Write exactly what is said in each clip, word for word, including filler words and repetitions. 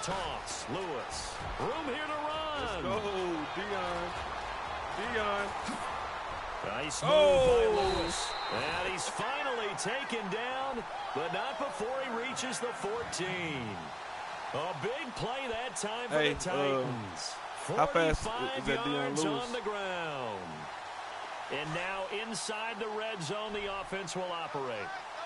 toss. Lewis. Room here to run. Let's go, Dion. Dion. Nice move oh. by Lewis. And he's finally taken down, but not before he reaches the fourteen. A big play that time for hey, the Titans. Uh, how fast is that Dion yards Lewis? on the ground. And now inside the red zone, the offense will operate.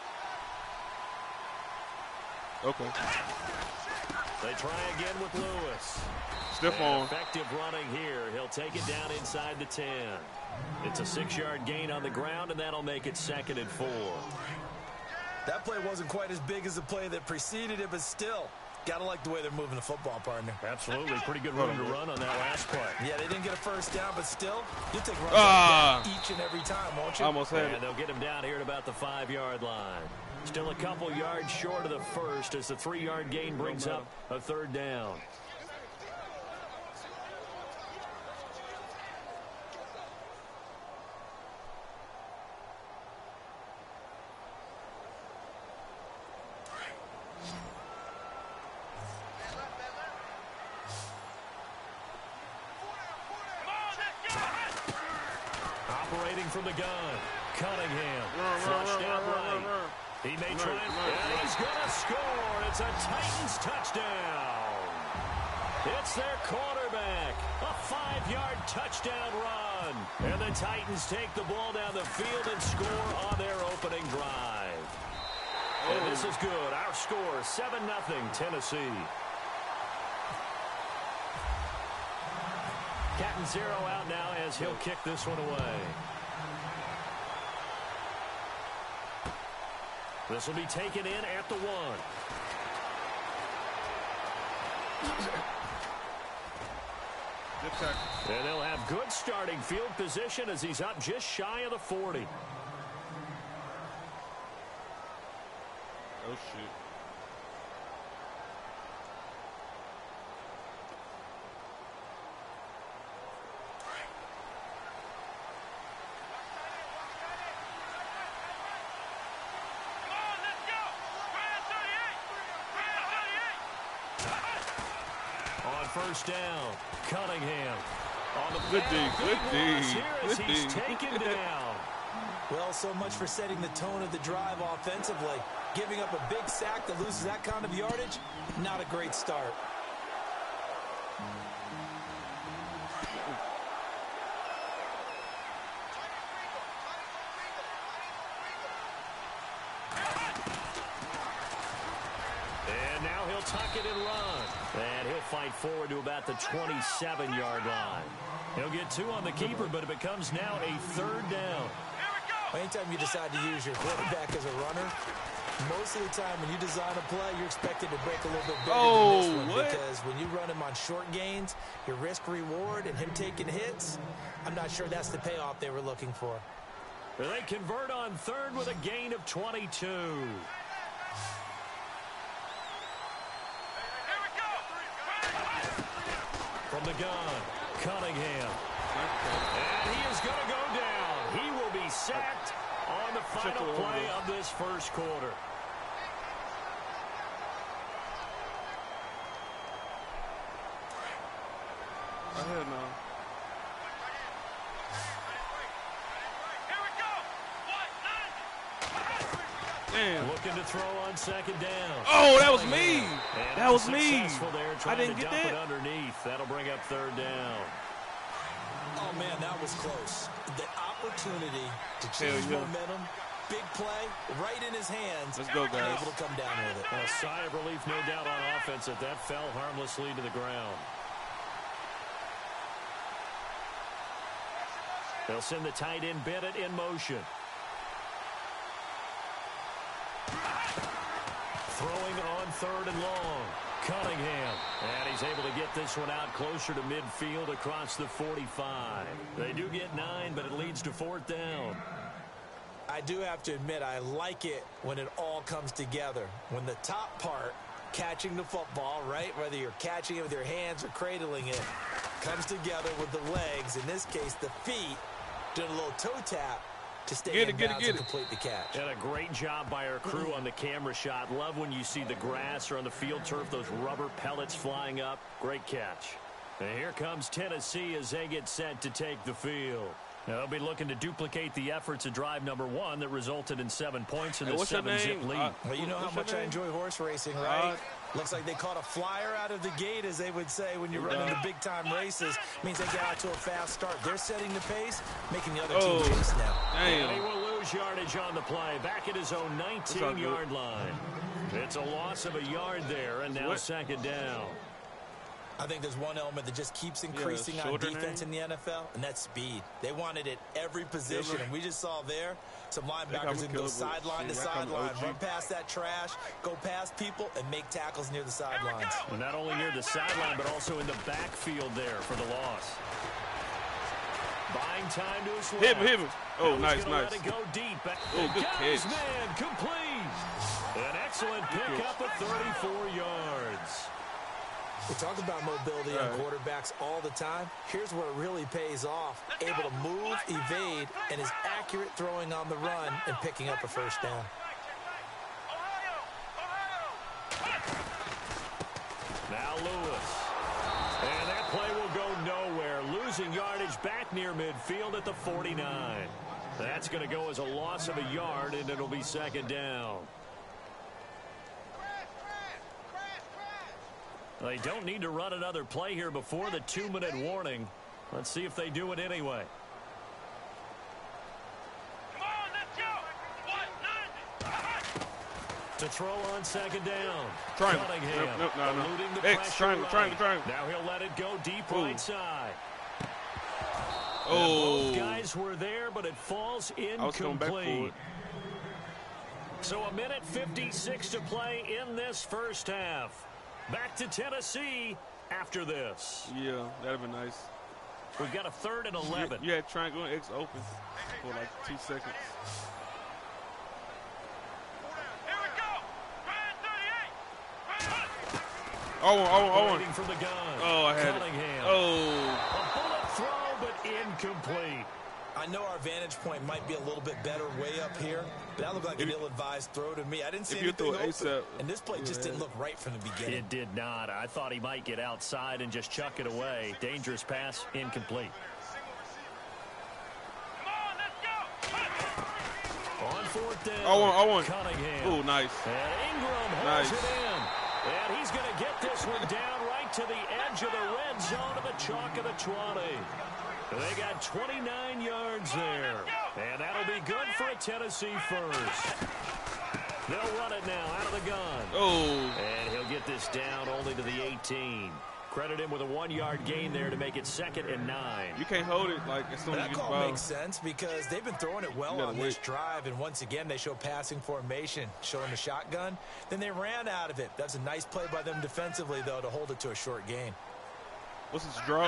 Okay. They try again with Lewis. Stiff on. Effective running here. He'll take it down inside the ten. It's a six-yard gain on the ground, and that'll make it second and four. That play wasn't quite as big as the play that preceded it, but still, got to like the way they're moving the football, partner. Absolutely. Pretty good room to run on that last play. Yeah, they didn't get a first down, but still, you'll take runs ah. like that each and every time, won't you? Almost had and it. They'll get him down here at about the five-yard line. Still a couple yards short of the first as the three-yard gain brings up a third down. Operating from the gun, Cunningham, flushed out right. He may try and, and he's going to score. It's a Titans touchdown. It's their quarterback. A five-yard touchdown run. And the Titans take the ball down the field and score on their opening drive. And this is good. Our score, seven nothing Tennessee. Catanzaro out now as he'll kick this one away. This will be taken in at the one. And they'll have good starting field position as he's up just shy of the forty. Oh, shoot. First down, Cunningham. On the good D, good D, good D. He's taken down. Well, so much for setting the tone of the drive offensively. Giving up a big sack that loses that kind of yardage, not a great start. And now he'll tuck it and run. And he'll fight forward to about the twenty-seven-yard line. He'll get two on the keeper, but it becomes now a third down. Anytime you decide to use your quarterback as a runner, most of the time when you design a play, you're expected to break a little bit bigger oh, than this one. What? Because when you run him on short gains, your risk-reward and him taking hits, I'm not sure that's the payoff they were looking for. They convert on third with a gain of twenty-two. From the gun, Cunningham. And he is going to go down. He will be sacked on the final play of this first quarter. I heard no. Damn. Looking to throw on second down. Oh, that was me. And that was me. I didn't to get dump that. It underneath. That'll bring up third down. Oh, man, that was close. The opportunity to change yeah. momentum, big play, right in his hands. Let's go, guys. Able to come down with it. A sigh of relief, no doubt, on offense that that fell harmlessly to the ground. They'll send the tight end Bennett in motion. Throwing on third and long. Cunningham. And he's able to get this one out closer to midfield across the forty-five. They do get nine, but it leads to fourth down. I do have to admit, I like it when it all comes together. When the top part, catching the football, right, whether you're catching it with your hands or cradling it, comes together with the legs, in this case the feet, doing a little toe tap, to stay Get in it, get it, bounds get and it. complete the catch. And a great job by our crew on the camera shot. Love when you see the grass or on the field turf, those rubber pellets flying up. Great catch. And here comes Tennessee as they get set to take the field. Now they'll be looking to duplicate the efforts of drive number one that resulted in seven points in Hey, the what's your seven-zip name? lead. Uh, Well, you know how What's your much I name? enjoy horse racing, right? Uh, Looks like they caught a flyer out of the gate, as they would say when you're running the big-time races. Means they get out to a fast start. They're setting the pace, making the other Oh, team chase now. And he damn. will lose yardage on the play. Back at his own nineteen-yard line. It's a loss of a yard there, and now What? second down. I think there's one element that just keeps increasing on shoulder defense name? in the N F L, and that's speed. They want it at every position, and we just saw there some linebackers that me go killable. sideline to Shit, I call me sideline, O G. run past that trash, go past people, and make tackles near the sidelines. Well, not only near the sideline, but also in the backfield there for the loss. Buying time to his left. Hit him, hit him. Oh, He's nice, gonna nice. Let it go deep. Oh, good Got his catch. man complete. An excellent pickup of thirty-four yards. We talk about mobility on Right. quarterbacks all the time. Here's where it really pays off. Able to move, evade, and is accurate throwing on the run and picking up a first down. Now Lewis. And that play will go nowhere. Losing yardage back near midfield at the forty-nine. That's going to go as a loss of a yard, and it'll be second down. They don't need to run another play here before the two-minute warning. Let's see if they do it anyway. To throw on second down. Triangle. Cunningham Nope, nope, no, no. eluding the X, pressure triangle, right. triangle, triangle. Now he'll let it go deep Ooh. right side. Oh. Both guys were there, but it falls I was coming back for incomplete. it. So a minute fifty-six to play in this first half. Back to Tennessee after this. Yeah, that'd be nice. We've got a third and eleven. You had triangle and X open for like two seconds. Oh, oh, oh, Waiting from the gun. oh, I had Cunningham. it. Oh, A bullet throw, but incomplete. I know our vantage point might be a little bit better way up here, but that looked like an If- ill-advised throw to me. I didn't see if you anything throw open, ASAP, and this play just yeah. didn't look right from the beginning. It did not. I thought he might get outside and just chuck it away. Dangerous pass, incomplete. On fourth down. I want, I want. Cunningham. Oh, nice. And Ingram holds Nice. it in. And he's going to get this one down right to the edge of the red zone of the chalk of the twenty. They got twenty-nine yards there. And that'll be good for a Tennessee first. They'll run it now out of the gun. Oh, And he'll get this down only to the eighteen. Credit him with a one-yard gain there to make it second and nine. you can't hold it like as soon as That you get the call ball. makes sense because they've been throwing it well You gotta on this wait. drive, and once again they show passing formation, showing the shotgun. Then they ran out of it. That's a nice play by them defensively, though, to hold it to a short gain. What's this draw?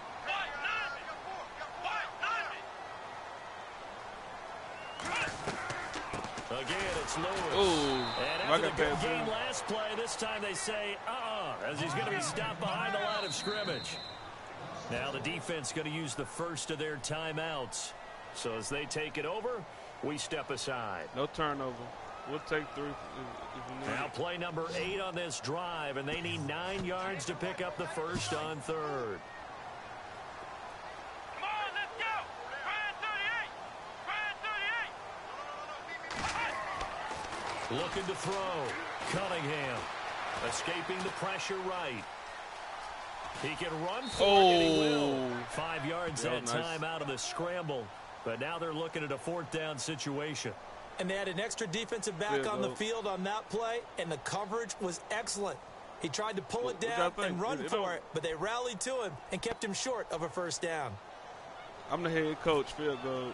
Again, it's Lewis. Oh, And I after got the good past game him. last play, this time they say, uh-uh, as he's going to be stopped behind the line of scrimmage. Now the defense going to use the first of their timeouts. So as they take it over, we step aside. No turnover. We'll take three if, if we need Now it. play number eight on this drive, and they need nine yards to pick up the first on third. Looking to throw. Cunningham escaping the pressure right. He can run for Oh. it, and he will. Five yards Yeah, that nice. time out of the scramble. But now they're looking at a fourth down situation. And they had an extra defensive back Yeah, on the though. field on that play, and the coverage was excellent. He tried to pull it What y'all down think? and run It for don't- it, but they rallied to him and kept him short of a first down. I'm the head coach. Field goal.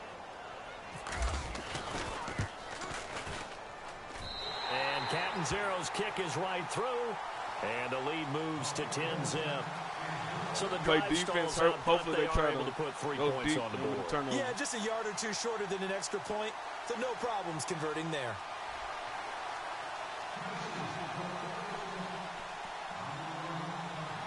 And Catanzaro's kick is right through. And the lead moves to ten zip. So the Play drive defense. stalls out, but Hopefully they they are try able to to put three go points deep on the with board. the turnover. Yeah, just a yard or two shorter than an extra point, so no problems converting there.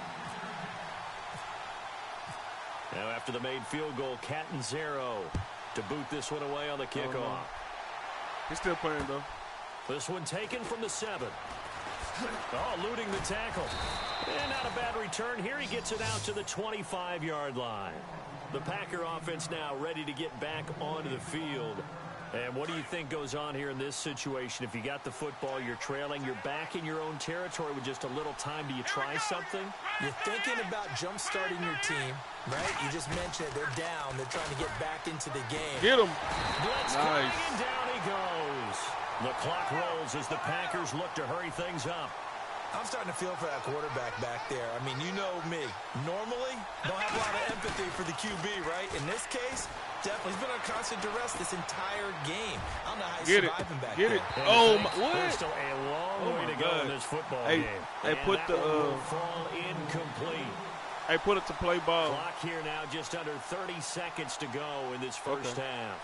Now after the made field goal, Catanzaro to boot this one away on the kickoff. Oh, he's still playing, though. This one taken from the seven. Oh, eluding the tackle. And not a bad return here. He gets it out to the twenty-five yard line. The Packer offense now ready to get back onto the field. And what do you think goes on here in this situation? If you got the football, you're trailing, you're back in your own territory with just a little time. Do you try something? You're thinking about jump-starting your team, right? You just mentioned they're down. They're trying to get back into the game. Get him. Blitz Nice. coming, and down he goes. The clock rolls as the Packers look to hurry things up. I'm starting to feel for that quarterback back there. I mean, you know me. Normally, don't have a lot of empathy for the Q B, right? In this case, definitely. He's been on constant duress this entire game. I don't know how he's Get surviving it. back Get there. it. And Oh, thanks, my, what? There's still a long Oh way my to go God. in this football Hey, game. hey, And put that the, one will uh, fall incomplete. Hey, put it to play ball. Clock here now, just under thirty seconds to go in this first Okay. half.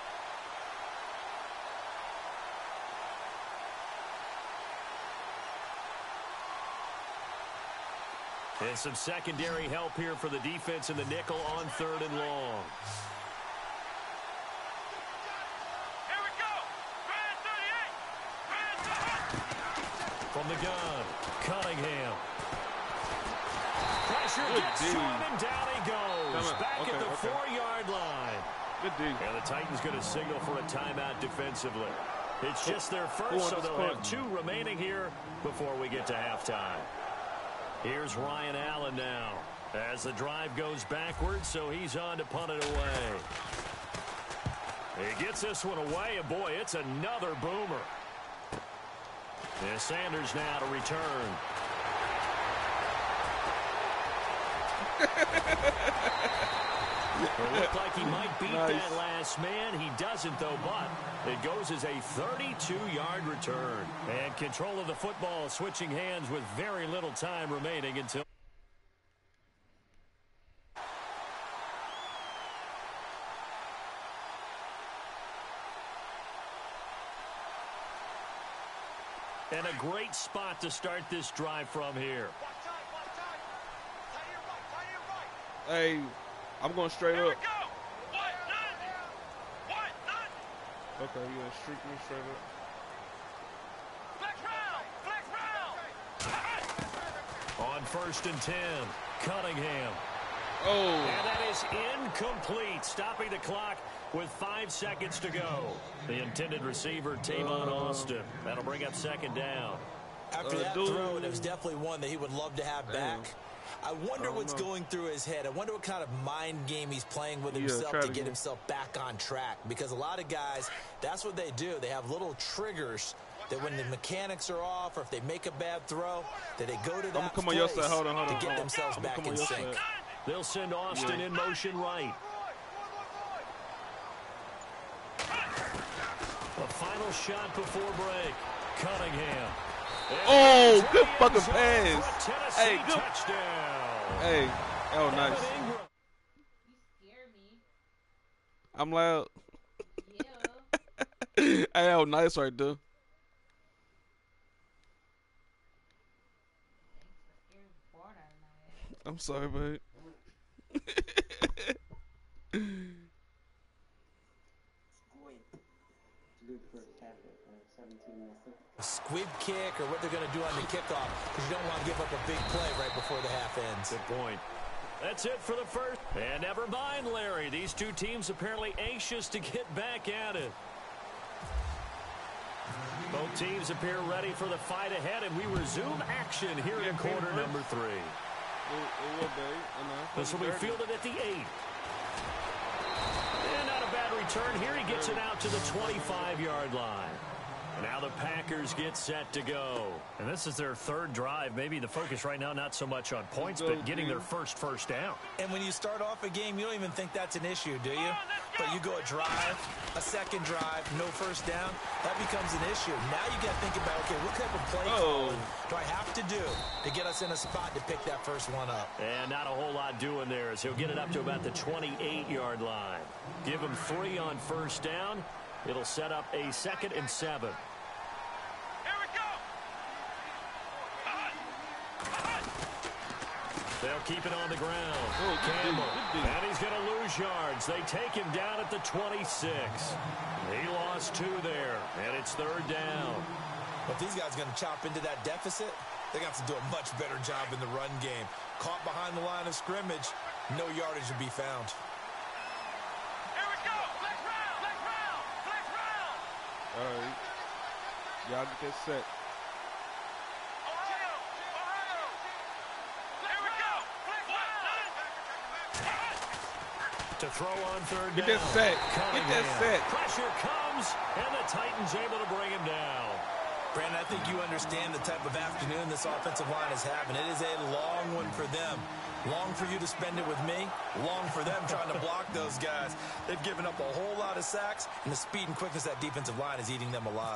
And some secondary help here for the defense in the nickel on third and long. Here we go. Brand thirty-eight. Brand thirty-eight. From the gun, Cunningham. Pressure Good gets D. to him, and down he goes. Come on. Back Okay, at the okay. four-yard line. Good D. And the Titans going to signal for a timeout defensively. It's just their Who first, wants so this they'll part? have two remaining here before we get to halftime. Here's Ryan Allen now as the drive goes backwards, so he's on to punt it away. He gets this one away, and boy, it's another boomer. And Sanders now to return. It looked like he might beat Nice. that last man. He doesn't, though, but it goes as a thirty-two yard return. And control of the football switching hands with very little time remaining until... And a great spot to start this drive from here. Watch out, watch out. Tie your right, tie your right. Hey, I'm going straight Here we up. go. One, none. One, none. Okay, you gonna streak me straight up? Flex round. Flex round. On first and ten, Cunningham. Oh, And that is incomplete, stopping the clock with five seconds to go. The intended receiver, Tavon Uh. Austin. That'll bring up second down. After Uh, that dude. throw, and it was definitely one that he would love to have Damn. back. I wonder don't what's know. going through his head. I wonder what kind of mind game he's playing with Yeah, himself try to it get again. himself back on track. Because a lot of guys, that's what they do. They have little triggers that when the mechanics are off or if they make a bad throw, that they go to that I'm come on your place side. Hold on, hold on. to get hold on. themselves I'ma back come on in your sync. side. They'll send Austin Yeah. in motion right. The final shot before break. Cunningham. And Oh, to good the fucking end zone pass. for a Tennessee Hey, good. touchdown. Hey, oh, nice. Evan Ingram. You scare me. I'm loud. Yeah. Hey, oh, nice right there. Thanks for scaring the board out of my head. I'm sorry, babe. Good first half at uh, seventeen nothing. Squib kick or what they're going to do on the kickoff because you don't want to give up a big play right before the half ends. Good point. That's it for the first. And never mind, Larry. These two teams apparently anxious to get back at it. Both teams appear ready for the fight ahead, and we resume action here in quarter number three. It, it will, babe. I know. This will be fielded at the eight. And not a bad return here. He gets it out to the twenty-five yard line. And now the Packers get set to go. And this is their third drive. Maybe the focus right now not so much on points, but getting their first first down. And when you start off a game, you don't even think that's an issue, do you? But you go a drive, a second drive, no first down, that becomes an issue. Now you got to think about, okay, what type of play Oh. calling do I have to do to get us in a spot to pick that first one up? And not a whole lot doing there as he'll get it up to about the twenty-eight yard line. Give him three on first down. It'll set up a second and seven. Here we go. Hot. Hot. They'll keep it on the ground. Oh, good Campbell, D, good D. and he's going to lose yards. They take him down at the twenty-six. He lost two there, and it's third down. If these guys are going to chop into that deficit, they're going to have to do a much better job in the run game. Caught behind the line of scrimmage, no yardage to be found. Here we go. Flex round. Flex round. Flex round. All right. Y'all get that set. Ohio. Ohio. Here we go. Flex round. To throw on third Get down. that set. Get that Cunningham. set. Pressure comes, and the Titans able to bring him down. Brandon, I think you understand the type of afternoon this offensive line is having. It is a long one for them. Long for you to spend it with me. Long for them trying to block those guys. They've given up a whole lot of sacks, and the speed and quickness of that defensive line is eating them alive.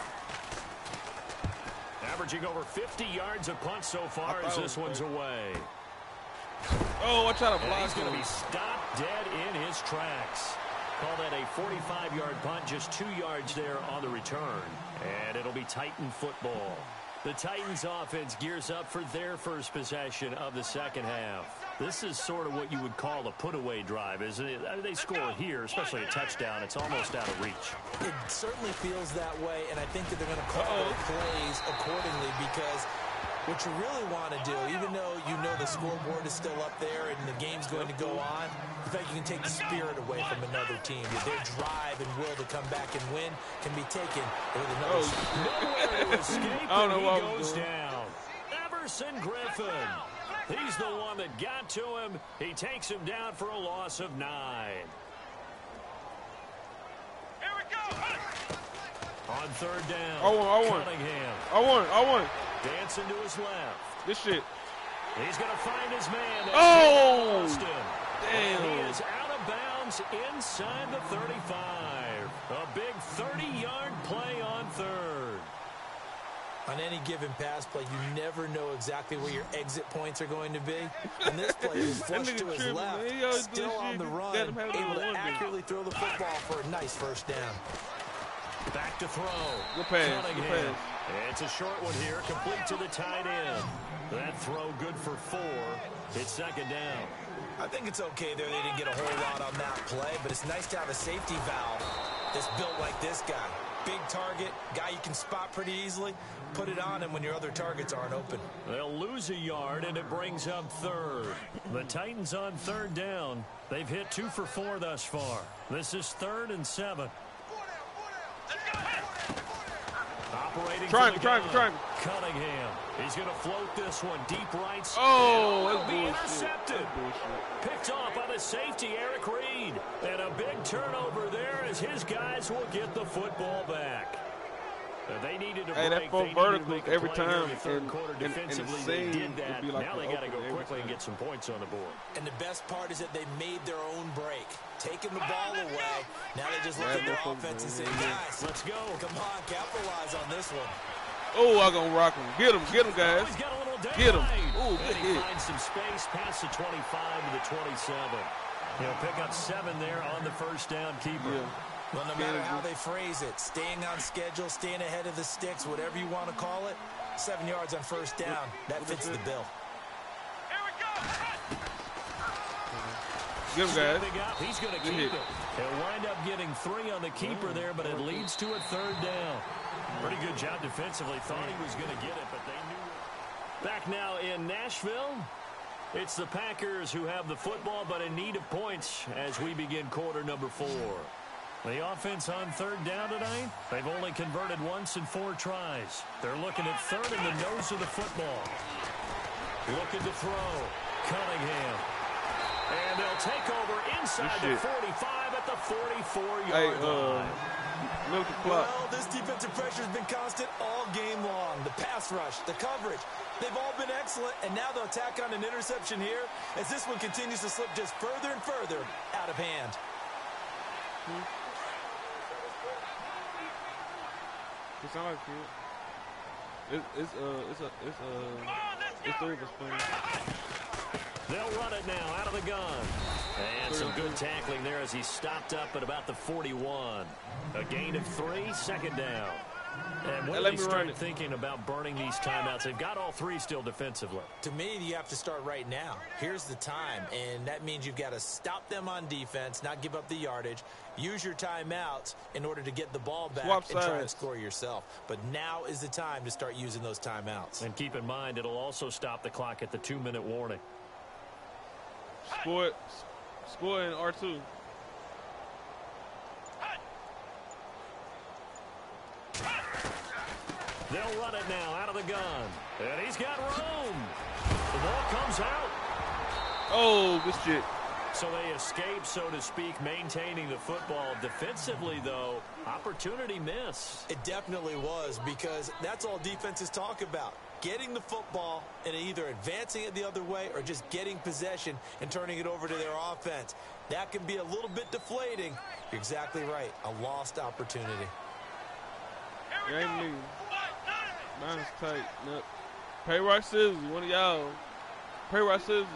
Averaging over fifty yards a punt so far I as thought this it was one's away. Oh, I try to And block he's going to him. be stopped dead in his tracks. Call that a forty-five yard punt, just two yards there on the return. And it'll be Titan football. The Titans offense gears up for their first possession of the second half. This is sort of what you would call a put-away drive, isn't it? I mean, they score here, especially a touchdown. It's almost out of reach. It certainly feels that way, and I think that they're going to call their plays accordingly because what you really want to do, even though you know the scoreboard is still up there and the game's going to go on, in fact, you can take the spirit away from another team. Their drive and will to come back and win can be taken with another. Oh, Nowhere to escape, I don't know and what he I was goes doing. down. Everson Griffin. He's the one that got to him. He takes him down for a loss of nine. Here we go. On third down, I want, I want. Cunningham I want, I want. dancing to his left. This shit. He's going to find his man. Oh! Lost him. Damn. And he is out of bounds inside the thirty-five. A big thirty yard play on third. On any given pass play, you never know exactly where your exit points are going to be. And this play is That flushed nigga to his tripping, left, man. He always do still this on shit. the He run, let him have it able on to one day. accurately throw the football for a nice first down. Back to throw. Good pass, good Cunningham. pass. It's a short one here, complete to the tight end. That throw good for four. It's second down. I think it's okay there. They didn't get a whole lot on that play, but it's nice to have a safety valve that's built like this guy. Big target, guy you can spot pretty easily. Put it on him when your other targets aren't open. They'll lose a yard, and it brings up third. The Titans on third down. They've hit two for four thus far. This is third and seven. Operating Triangle, from the triangle, gun. triangle. Cunningham. He's going to float this one deep right. Oh, It'll that's be bullshit. intercepted. That's bullshit. Picked off by the safety, Eric Reed. And a big turnover there as his guys will get the football back. Uh, They needed to Hey, that break. four They needed to verticals make a every play here in time the third in- quarter in- in the defensively. scene, They it'd did that. be like Now an they got to go open every quickly and time. get some points on the board. And the best part is that they made their own break. Taking the ball away. Now they just look Yeah, at their that's what offense and say, they did. guys, Let's go. come on, capitalize on this one. Oh, I'm going to rock him. Get him, get him, Oh, guys. he's got a little daylight. Get him. Ooh, and good he hit. finds some space past the twenty-five to the twenty-seven. He'll pick up seven there on the first down keeper. Yeah. Well, no matter how they phrase it, staying on schedule, staying ahead of the sticks, whatever you want to call it, seven yards on first down, that fits the bill. Here we go. Get him, guys. Stepping up, he's going to Good keep hit. it. He'll wind up getting three on the keeper there, but it leads to a third down. Pretty good job defensively. Thought he was going to get it, but they knew it. Back now in Nashville. It's the Packers who have the football, but in need of points as we begin quarter number four. The offense on third down tonight, they've only converted once in four tries. They're looking at third in the nose of the football. Looking to throw. Cunningham. And they'll take over inside Good the shit. forty-five at the forty-four Hey, yard uh, line. milk the clock. Well, this defensive pressure has been constant all game long. The pass rush, the coverage, they've all been excellent, and now they'll tack on an interception here as this one continues to slip just further and further out of hand. It sound like it. It's, it's, uh, it's, a, it's, uh, it's three of us playing. They'll run it now out of the gun. And some good tackling there as he stopped up at about the forty-one. A gain of three, second down. And when Hey, do let they me run start it. thinking about burning these timeouts? They've got all three still defensively. To me, you have to start right now. Here's the time, and that means you've got to stop them on defense, not give up the yardage, use your timeouts in order to get the ball back Swap and try and sides. score yourself. But now is the time to start using those timeouts. And keep in mind, it'll also stop the clock at the two-minute warning. Score it. Score in R two. They'll run it now out of the gun. And he's got room. The ball comes out. Oh, good shit. So they escape, so to speak, maintaining the football. Defensively, though, opportunity miss. It definitely was, because that's all defenses talk about. Getting the football and either advancing it the other way or just getting possession and turning it over to their offense. That can be a little bit deflating. You're exactly right. A lost opportunity. You ain't me. Mine's tight. No. Pay right scissors. One of y'all. Pay right scissors.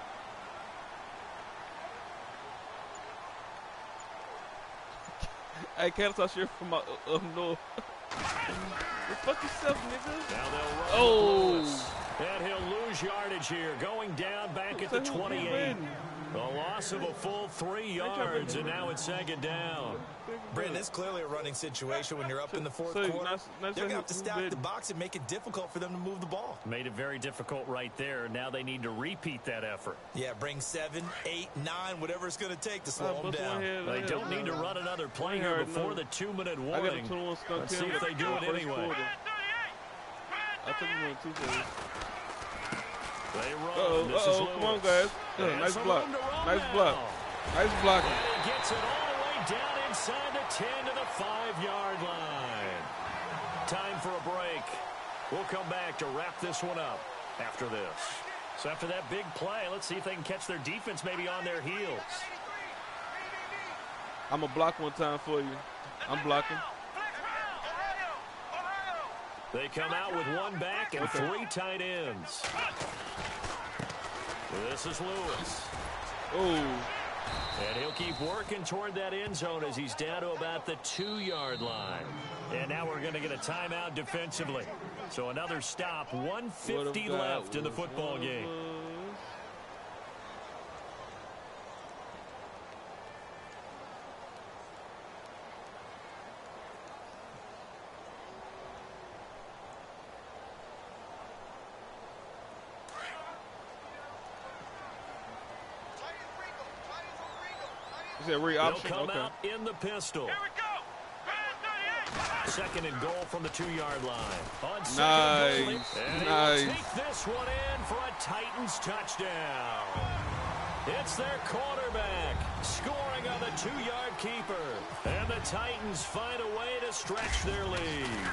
Hey, can't touch here from up, up north. Go fuck yourself, nigga. Now they'll run Oh. with Lewis. And he'll lose yardage here, going down back at the twenty-eight. A loss of a full three yards, and now it's second down. Brandon, it's clearly a running situation when you're up in the fourth So, quarter. nice- nice They're going to have to who stack bid. the box and make it difficult for them to move the ball. Made it very difficult right there. Now they need to repeat that effort. Yeah, bring seven, eight, nine, whatever it's going to take to slow them bust one down. head, They yeah, don't need to man. run another play I here heard before no. the two-minute I got a warning. twenty-one skunk Let's see ten if they do it first anyway. quarter. I took him on two plays. They run. Uh-oh, This is uh-oh, come on, Lewis. guys. Yeah, And nice some block. room to run Nice now. block. Nice blocking. And he gets it all the way down inside the ten to the five-yard line. Time for a break. We'll come back to wrap this one up after this. So after that big play, let's see if they can catch their defense maybe on their heels. I'm going to block one time for you. I'm blocking. They come out with one back and three tight ends. This is Lewis. Oh, And he'll keep working toward that end zone as he's down to about the two-yard line. And now we're going to get a timeout defensively. So another stop, one fifty left in the football game. Is that re They'll option? come Okay. out in the pistol. Here we go. Second and goal from the two-yard line. On second Nice. goal, and he Nice. will take this one in for a Titans touchdown. It's their quarterback scoring on the two-yard keeper. And the Titans find a way to stretch their lead.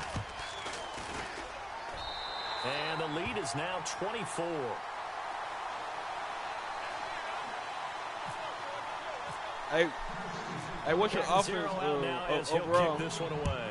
And the lead is now twenty-four. Hey, hey, what's your Getting offense zero uh, out now o- as he'll overall? kick this one away.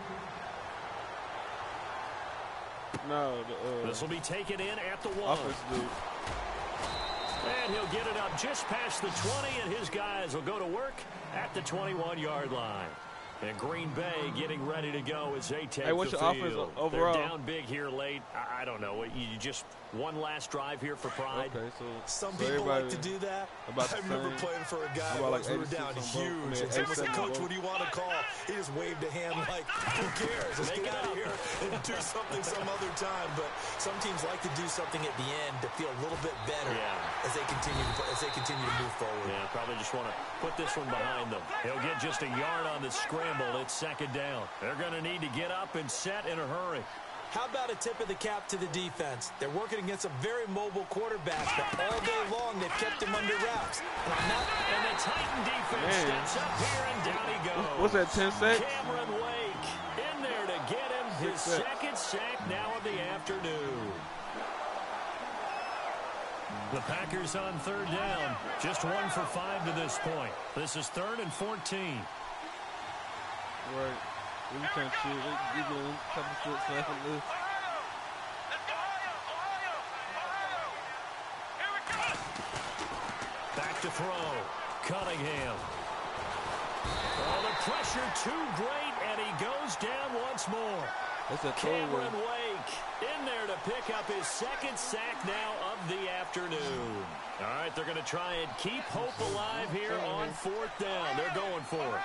No, the uh, This will be taken in at the one. offense dude. And he'll get it up just past the twenty, and his guys will go to work at the twenty-one-yard line. And Green Bay getting ready to go as they take Hey, what's the your field. offense overall? They're down big here late. I, I don't know. You just one last drive here for pride. Okay, so Some so people like everybody- to do that. about the I remember same. playing for a guy About once like we were eighty-six down on both. huge. I mean, And someone said, eighty-seven on Coach, both. what do you want to call? He just waved a hand like, who cares? Let's Make get it out of up. here and do something some other time. But some teams like to do something at the end to feel a little bit better Yeah. as they continue to, as they continue to move forward. Yeah, probably just want to put this one behind them. He'll get just a yard on the scramble. It's second down. They're going to need to get up and set in a hurry. How about a tip of the cap to the defense? They're working against a very mobile quarterback, but all day long they've kept him under wraps. And on that, And the Titan defense Man. steps up here, and down he goes. What's that, ten sacks? Cameron Wake in there to get him his Six sacks. second sack now of the afternoon. The Packers on third down. Just one for five to this point. This is third and fourteen. Right. We can't shoot. We get a couple foot second lift. Let's go, Ohio! Ohio! Ohio! Here we go! Back to throw. Cunningham. Oh, the pressure too great, and he goes down once more. That's a Cameron Wake in there to pick up his second sack now of the afternoon. All right, they're going to try and keep hope alive here on fourth down. They're going for it.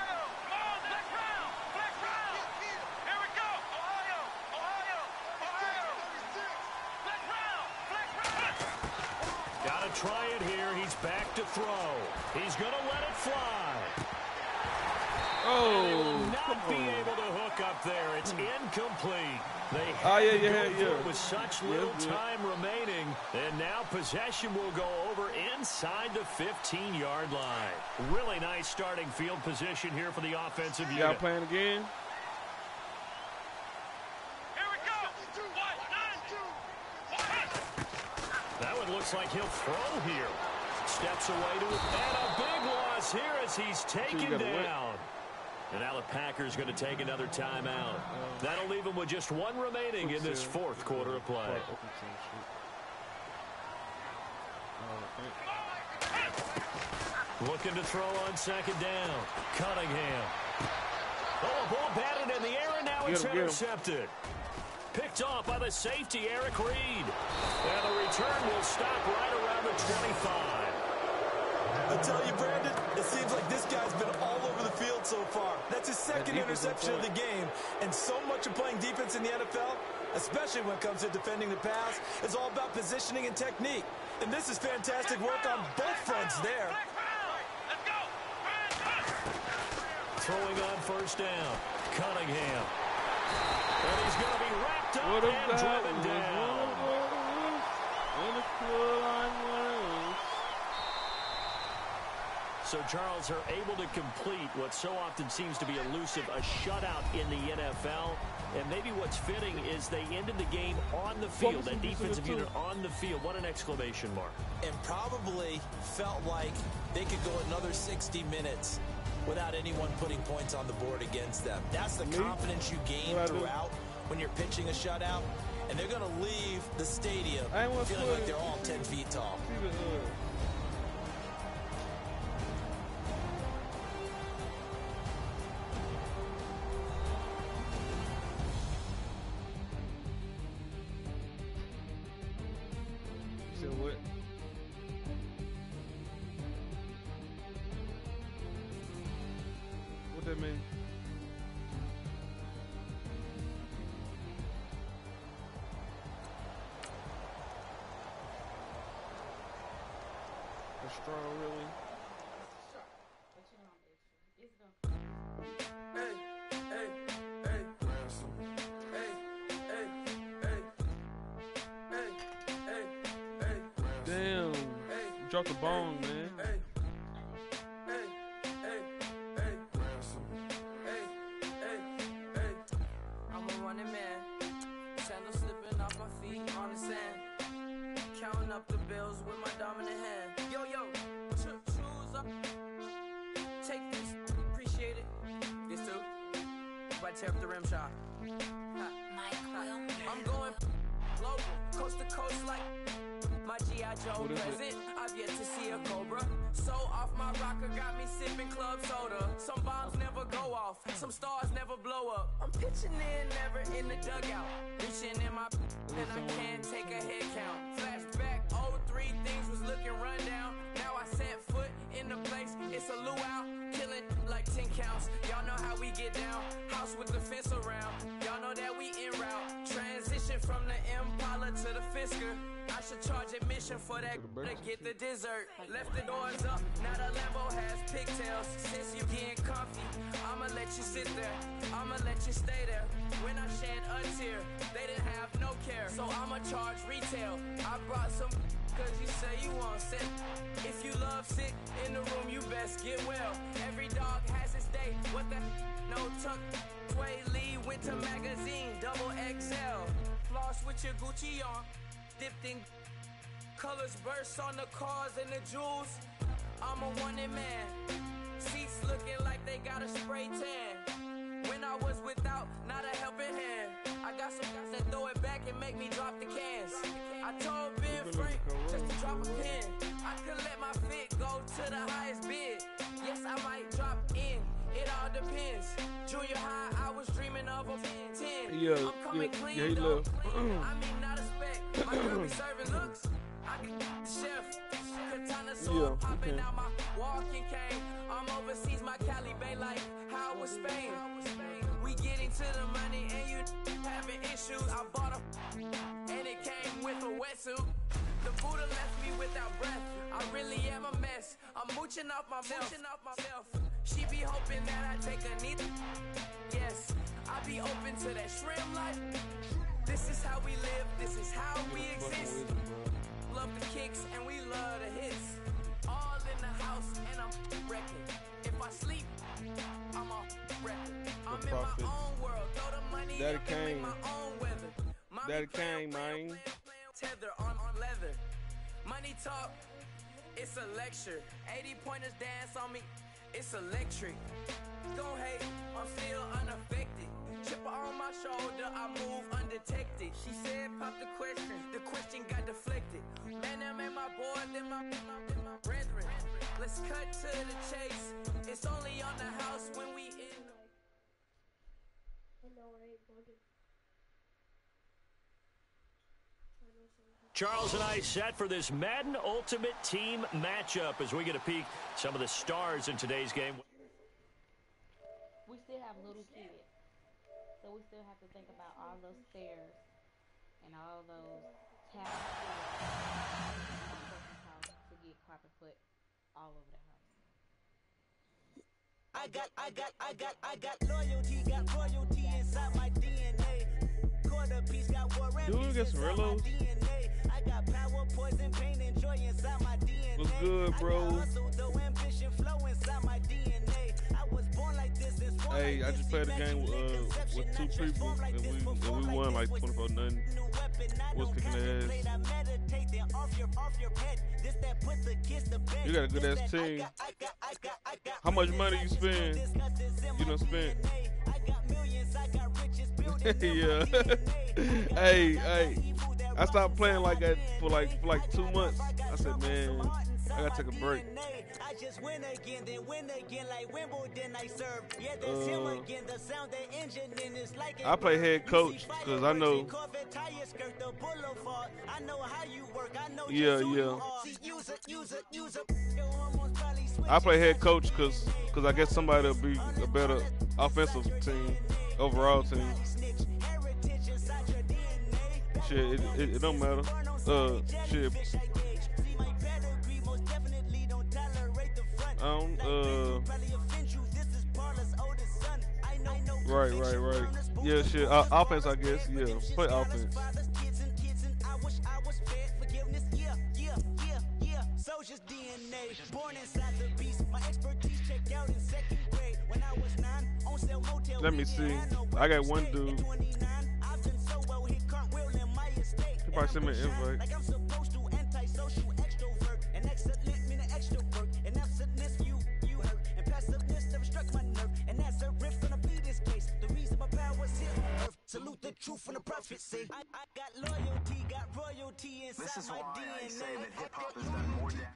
Got to try it here. He's back to throw. He's going to let it fly. Oh, and they will not come be on. able to hook up there. It's incomplete. They Oh, had yeah, to yeah, go yeah. for it with such little Yeah, yeah. time remaining. And now possession will go over inside the fifteen-yard line. Really nice starting field position here for the offensive You got unit. playing again? Here we go. One, nine, two, one. That one looks like he'll throw here. Steps away to it. And a big loss here as he's taken gotta win. down. And now the Packers going to take another timeout. That'll leave them with just one remaining in this fourth quarter of play. Looking to throw on second down. Cunningham. Oh, a ball batted in the air, and now it's Get him, get him. intercepted. Picked off by the safety, Eric Reed. And the return will stop right around the twenty-five. I tell you, Brandon, it seems like this guy's been all over the field so far. That's his second defense interception on of the game. And so much of playing defense in the N F L, especially when it comes to defending the pass, is all about positioning and technique. And this is fantastic work on both fronts there. Let's go. Throwing on first down. Cunningham. And he's going to be wrapped up What if and that driven was down. one of those? And the full line was. So Charles are able to complete what so often seems to be elusive, a shutout in the N F L. And maybe what's fitting is they ended the game on the field, that defensive unit on the field. What an exclamation mark. And probably felt like they could go another sixty minutes without anyone putting points on the board against them. That's the Me? confidence you gain What I do? throughout when you're pitching a shutout. And they're going to leave the stadium I ain't wanna feeling put like it- they're all ten feet tall. See the hood. You said what? What that mean? A straw, really? But you don't extra. It's gonna Hey, hey, hey, hey, hey, hey, hey, hey, hey, Damn. hey, You dropped the bone, man. hey, hey, hey, hey, hey, hey, hey. I'm a running man, sandals slipping off my feet on the sand, counting up the bills with my dominant hand. Yo, yo, ch- choose up, take this, appreciate it. This too, if I tear up the rim shot. Ha. Ha. I'm going global, coast to coast like my G I Joe What is it? present. I've yet to see a Cobra. So off my rocker got me sipping club soda. Some bombs never go off, some stars never blow up. I'm pitching in, never in the dugout. Reaching in my and I can't take a head count. Flashback, oh three things was looking rundown. Now I set foot in the place, it's a luau. Killing like ten counts. Y'all know how we get down. House with the fence around. Y'all know that we en route. Transition from the Impala to the Fisker. I should charge admission for that to get the dessert. Left the doors up, now the Lambo has pigtails. Since you getting comfy, I'ma let you sit there. I'ma let you stay there. When I shed a tear, they didn't have no care. So I'ma charge retail. I brought some cause you say you want sit. If you love sick in the room, you best get well. Every dog has its day. What the no tuck? Sway Lee, winter magazine, double X L. Floss with your Gucci on. Dipped in colors burst on the cars and the jewels. I'm a wanted man. Seats looking like they got a spray tan. When I was without, not a helping hand. I got some guys that throw it back and make me drop the cans. I told Ben Frank just to drop a pin. I could let my fit go to the highest bid. Yes, I might drop in. It all depends. Junior high, I was dreaming. Yeah, I'm yeah, coming yeah, clean, he though. left. I mean, not a spec. My girl be serving looks. I can the chef. Katana sword Yeah, popping okay. out my walking cane. I'm overseas, my Cali Bay like how was Spain. We getting to the money and you having issues. I bought a and it came with a wetsuit. The Buddha left me without breath. I really am a mess. I'm mooching off my mooching off myself. She be hoping that I take a knee. Yes, I be open to that shrimp life. This is how we live. This is how we exist. Love the kicks and we love the hits. All in the house and I'm wrecking. If I sleep, I'm off record. I'm in my Prophet. own world. Throw the money Daddy up and make Kane. my own weather. Mommy Daddy playing, Kane, playing, man. playing, playing, tether on, on leather. Money talk, it's a lecture. eighty pointers dance on me, it's electric. Don't hate, I'm still unaffected. Chipper on my shoulder, I move undetected. She said, pop the question, the question got deflected. Man, them ain't my boy, them my, them my, them my brethren. Let's cut to the chase. It's only on the house when we in. Charles and I set for this Madden Ultimate Team matchup as we get a peek some of the stars in today's game. We still have little kids, so we still have to think about all those stairs and all those taps to get carpet put all over the house. I got, I got, I got, I got loyalty, got royalty inside my D N A. Quarter piece got war and Dude, peace get some inside my Rillos. D N A. I got power, poison, pain, and joy inside my D N A. What's good, bro? I got hustle, though ambition, flow inside my D N A. I was born like this, and born Hey, like I this. just played a game with, uh, with two people, and we and we won like twenty-four nothing. Was kicking their ass. You got a good ass team. How much money you spend? You done spent. Yeah. Hey, hey. I stopped playing like that for like for like two months. I said, man, I gotta take a break. I just win again, then win again like Wimbledon I serve. Yeah, that's him Uh, again. The sound the engine in is like I play head coach because I know. I know how you work. I know Yeah, just who yeah. you are. See, use it, use it, use it. Your hormones probably switch. I play head coach because cause I guess somebody will be a better offensive team, overall team. Heritage inside your D N A. Shit, it, it, it don't matter. Uh, shit, See my pedigree, most definitely don't tolerate the front. I don't, Like uh, Benji probably offend you. This is Parler's oldest son. I know, I know right, right, conviction right. burners, Yeah, boomers, shit, uh, boomers, offense, I ballers, guess, dead yeah. redemption Play scholars, offense. fathers, kids and kids and I wish I was fed forgiveness. Yeah, yeah, yeah, yeah. Soldier's D N A, born inside the beast. My expertise checked out in second grade. When I was nine, on sale motel. Let me we see. didn't have no I got work one stay. dude. At twenty-nine, I've done so well, hit cartwheel in my estate. He probably sent me an And I'm invite. like I'm supposed to, antisocial extrovert. And excellent meaning extra work. And absentness, you, you hurt. And passiveness never struck my nerve. And that's a riff gonna be this case. The reason my power's here on earth. Salute the truth and the prophecy. I, I got loyalty, got royalty inside This is my why D N A. I say that hip hop has done more damage.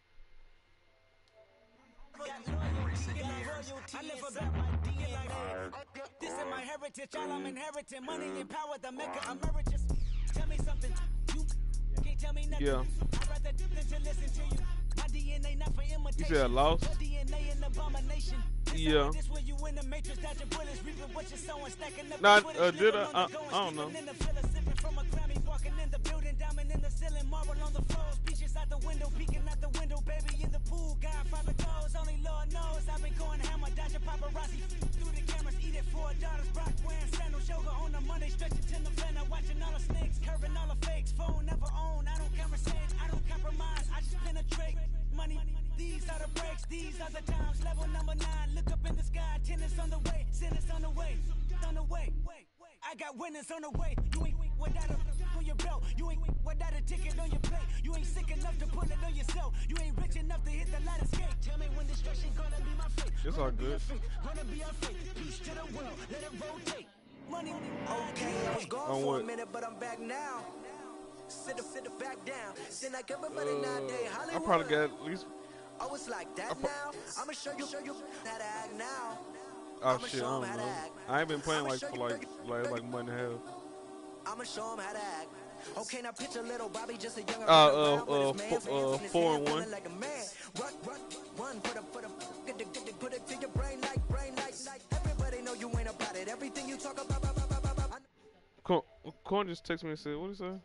I live about my D N A. This is my heritage, all I'm inheriting. Money and power, the maker emeritus. Tell me something, you can't tell me nothing. Yeah. I'd rather do than to listen to you. My D N A not for imitation. said lost? Your D N A an abomination. This Yeah. how this where you in the matrix, dodging bullets, reaping what you're sowing, stacking up Nah, the footage, uh, did living I? on the I- go and I don't know. sleeping in the villa, sipping from a Grammy, walking in the building, diamond in the ceiling, marble on the floors, beaches out the window, peeking out the window, baby in the pool, Godfather goes, only Lord knows, I've been going hammer, dodging paparazzi, through the cameras, eating four daughters, Brock wearing sandals, yoga on the Monday, stretching to the November, watching all the snakes, curving all the fakes, phone never own, I don't conversate, I don't compromise, I just penetrate, money, these are the breaks, these are the times, level number nine, look up in the sky, tennis on the way, sentence on the way, on the way, I got winners on the way, you ain't without a on your belt, you ain't without a ticket on your plate, you ain't sick enough to put it on yourself, you ain't rich enough to hit the ladder skate, tell me when destruction gonna be my fate, It's all good. gonna be a fate, peace to the world, let it rotate, money, okay, I was gone On for what? a minute, but I'm back now, sit up, sit up, back down, then I give everybody nine day, Uh, I Hollywood. probably got at least. Oh, it's like that I pro- now. I'ma show you, show you how to act now. Oh shit, I don't know. I ain't been playing like for like like like a month and a half. I'ma show him how to act. Okay, now picture little Bobby, just a young Uh, uh, uh, four, uh, four and one. like a man. Run, run, run for the, for the, get the, get the, put it to your brain like, brain like, like. Everybody know you ain't about it. Everything you talk about, about, about, about, about. Corn, Corn just texted me and said, what did he say?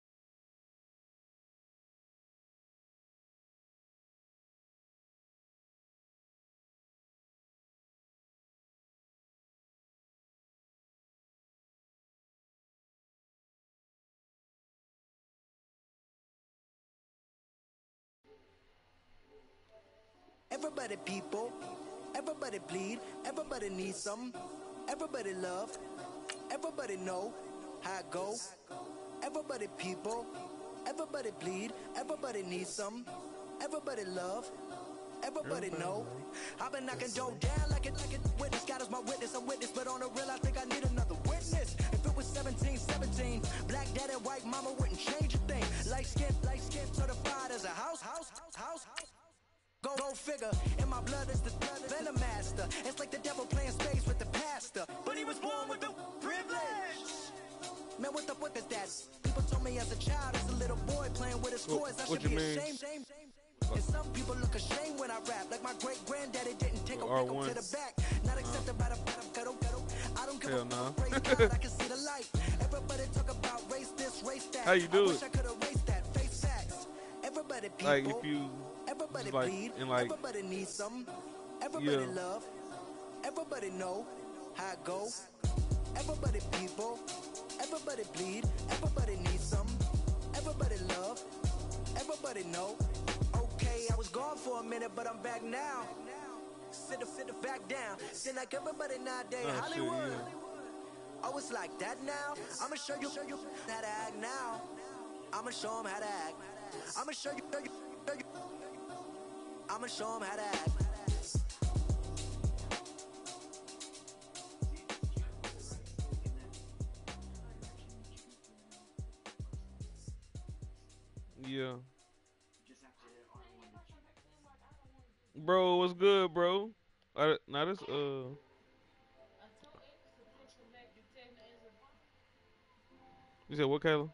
Everybody people, everybody bleed, everybody needs some, everybody love, everybody know how it go. Everybody people, everybody bleed, everybody needs some, everybody love, everybody know. I've been knocking dough down like it, like it witness. God is my witness, I'm witness, but on the real I think I need another witness. If it was seventeen, seventeen, black dad and white mama wouldn't change a thing. Light skin, light skin certified as a house, house, house, house. Go, go figure, in my blood is the blood of Venom Master. It's like the devil playing space with the pastor. But he was born with the privilege. Man, what the fuck is that? People told me as a child, as a little boy playing with his toys, I what should you be mean? ashamed. And some people look ashamed when I rap, like my great granddaddy didn't take a pick to the back. Not accepted by the ghetto, ghetto. I don't give a fuck, race God, I can see the light. Everybody talk about race this, race that. How you do I it? wish I could erase that, face facts. Everybody people. Like if you Everybody just like bleed, in like everybody needs some, everybody yeah. love, everybody know how it go. Everybody people, everybody bleed, everybody needs some, everybody love, everybody know. Okay, I was gone for a minute, but I'm back now. Sit the sit the back down. Seem like everybody nowadays, Oh, Hollywood. shit, yeah. Oh, it's like that now. I'ma show you, show you how to act now. I'ma show 'em how to act. I'ma show you, show you, show you. I'ma show 'em how to act. Yeah. Bro, what's good, bro? Uh, now this, uh... You said what, Kayla?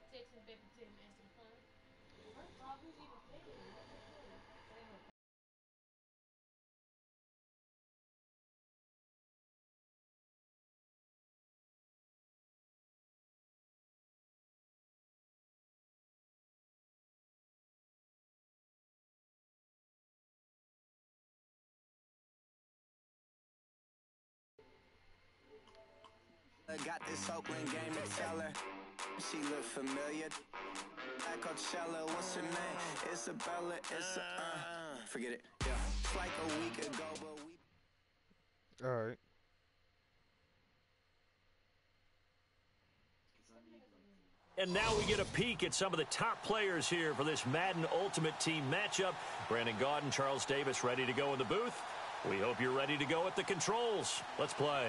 I got this Oakland game to tell her. She look familiar. At Coachella, what's her name? Isabella, it's a, uh, forget it. Yeah, it's like a week ago, but we. All right. And now we get a peek at some of the top players here for this Madden Ultimate Team matchup. Brandon Gaudin, Charles Davis ready to go in the booth. We hope you're ready to go at the controls. Let's play.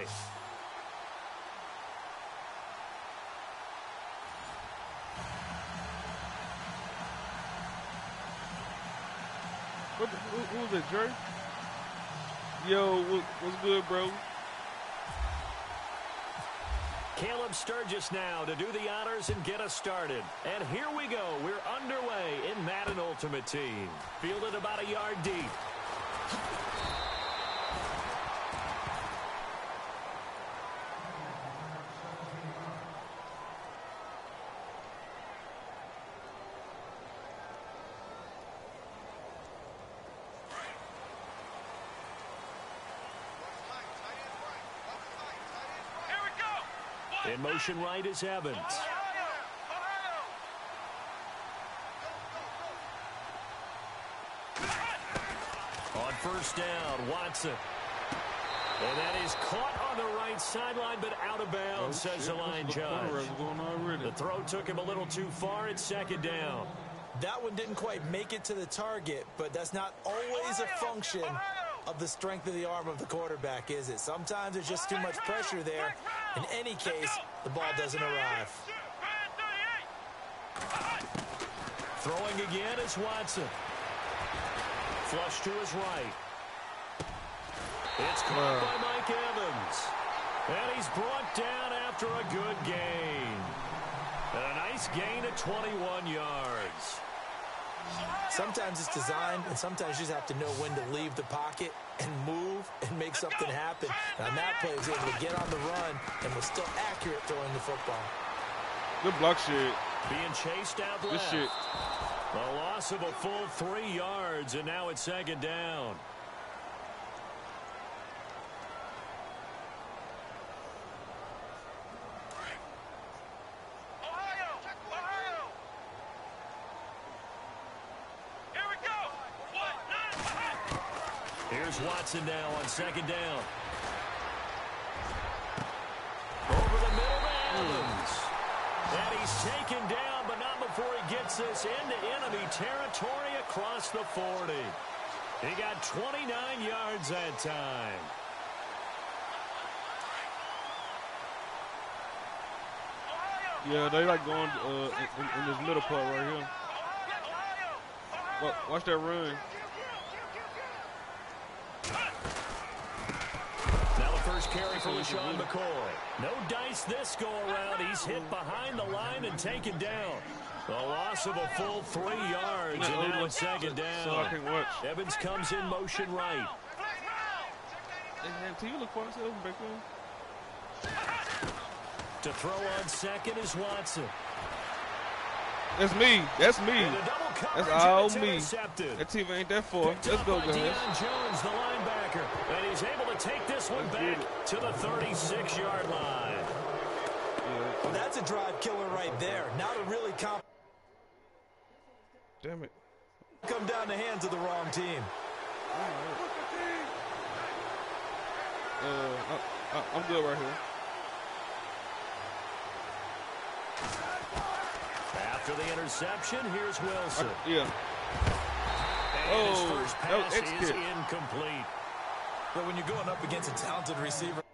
What the, who, who was it, Dre? Yo, what, what's good, bro? Caleb Sturgis now to do the honors and get us started. And here we go. We're underway in Madden Ultimate Team. Fielded about a yard deep. In motion right is Evans. On first down, Watson. And that is caught on the right sideline, but out of bounds, oh, says the line judge. The throw took him a little too far. It's second down. That one didn't quite make it to the target, but that's not always a function of the strength of the arm of the quarterback, is it? Sometimes there's just too much pressure there. In any case, the ball doesn't arrive. Throwing again is Watson. Flush to his right. It's caught by Mike Evans. And he's brought down after a good gain. And a nice gain of twenty-one yards. Sometimes it's designed, and sometimes you just have to know when to leave the pocket and move and make something happen. And on that play, he was able to get on the run and was still accurate throwing the football. Good block shit. Being chased out Good left. shit. A loss of a full three yards, and now it's second down. Ohio! Ohio! Here we go! One, nine, Here's Watson now on second down. Over the middle to Evans. And he's taken down, but not before he gets this into enemy territory across the forty. He got twenty-nine yards that time. Yeah, they like going uh, in, in this middle part right here. Watch, watch that run. Now the first carry for LaShawn McCoy. No dice this go around. He's hit behind the line and taken down. A loss of a full three yards, and now it's second down. So I can watch. Evans comes in motion right. And T, you look for yourself back there. To throw on second is Watson. That's me. That's me. And a double coverage, That's all and it's me. intercepted. That team ain't that far. Picked Let's up go, by guys. Deion Jones, the linebacker, and he's able to take this one Let's back get it. to the thirty-six yard line. Yeah. Well, that's a drive killer right there. Now to really comp Damn it. come down the hands of the wrong team. Uh, I, I, I'm good right here. After the interception, here's Wilson. I, yeah. And his Oh, first that was pass is X-Kit. incomplete. But when you're going up against a talented receiver